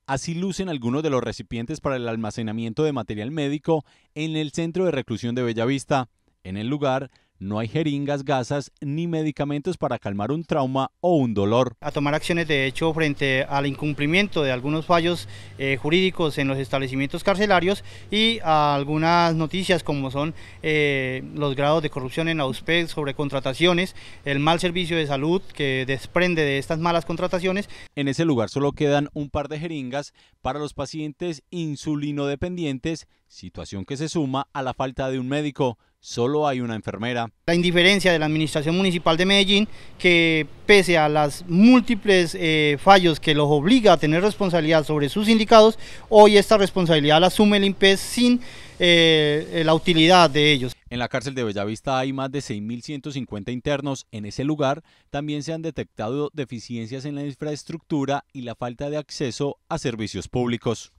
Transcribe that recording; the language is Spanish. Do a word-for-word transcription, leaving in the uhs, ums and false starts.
Así lucen algunos de los recipientes para el almacenamiento de material médico en el centro de reclusión de Bellavista. En el lugar no hay jeringas, gasas ni medicamentos para calmar un trauma o un dolor. A tomar acciones de hecho frente al incumplimiento de algunos fallos eh, jurídicos en los establecimientos carcelarios y a algunas noticias como son eh, los grados de corrupción en la U S P E, sobre contrataciones, el mal servicio de salud que desprende de estas malas contrataciones. En ese lugar solo quedan un par de jeringas para los pacientes insulinodependientes, situación que se suma a la falta de un médico. Solo hay una enfermera. La indiferencia de la Administración Municipal de Medellín, que pese a las múltiples eh, fallos que los obliga a tener responsabilidad sobre sus sindicados, hoy esta responsabilidad la asume el INPES sin eh, la utilidad de ellos. En la cárcel de Bellavista hay más de seis mil ciento cincuenta internos. En ese lugar también se han detectado deficiencias en la infraestructura y la falta de acceso a servicios públicos.